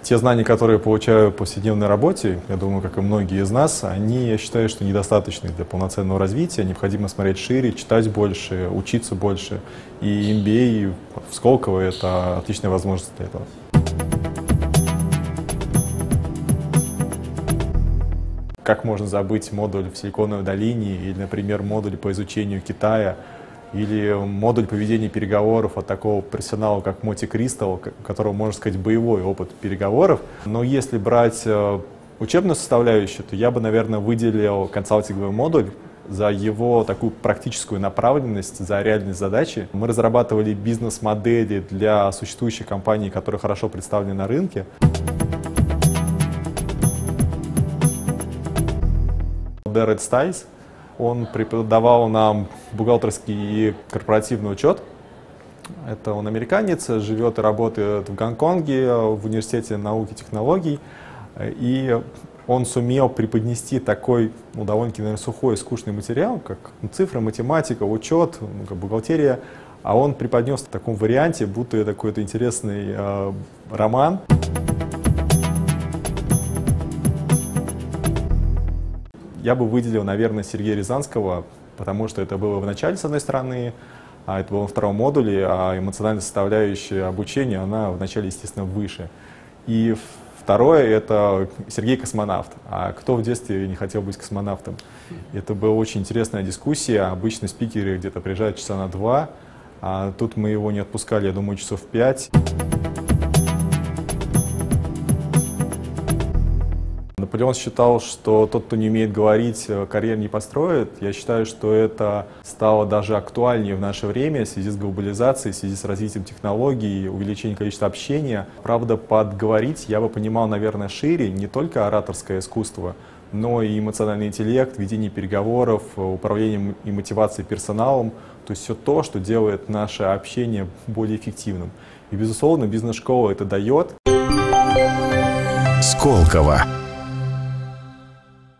Те знания, которые я получаю в повседневной работе, я думаю, как и многие из нас, они, я считаю, что недостаточны для полноценного развития. Необходимо смотреть шире, читать больше, учиться больше. И MBA в Сколково — это отличная возможность для этого. Как можно забыть модуль в Силиконовой долине или, например, модуль по изучению Китая, или модуль по ведению переговоров от такого профессионала, как Моти Кристал, у которого, можно сказать, боевой опыт переговоров. Но если брать учебную составляющую, то я бы, наверное, выделил консалтинговый модуль за его такую практическую направленность, за реальные задачи. Мы разрабатывали бизнес-модели для существующих компаний, которые хорошо представлены на рынке. Дэред Стайс, он преподавал нам бухгалтерский и корпоративный учет. Это он американец, живет и работает в Гонконге, в университете наук и технологий. И он сумел преподнести такой, довольно-таки, наверное, сухой и скучный материал, как цифры, математика, учет, бухгалтерия. А он преподнес в таком варианте, будто это какой-то интересный роман. Я бы выделил, наверное, Сергея Рязанского, потому что это было в начале, с одной стороны, а это было во втором модуле, а эмоциональная составляющая обучения, она в начале, естественно, выше. И второе — это Сергей космонавт. А кто в детстве не хотел быть космонавтом? Это была очень интересная дискуссия. Обычно спикеры где-то приезжают часа на 2, а тут мы его не отпускали, я думаю, часов 5. Наполеон считал, что тот, кто не умеет говорить, карьеру не построит. Я считаю, что это стало даже актуальнее в наше время в связи с глобализацией, в связи с развитием технологий, увеличением количества общения. Правда, под говорить я бы понимал, наверное, шире не только ораторское искусство, но и эмоциональный интеллект, ведение переговоров, управление и мотивацией персоналом. То есть все то, что делает наше общение более эффективным. И, безусловно, бизнес-школа это дает. Сколково.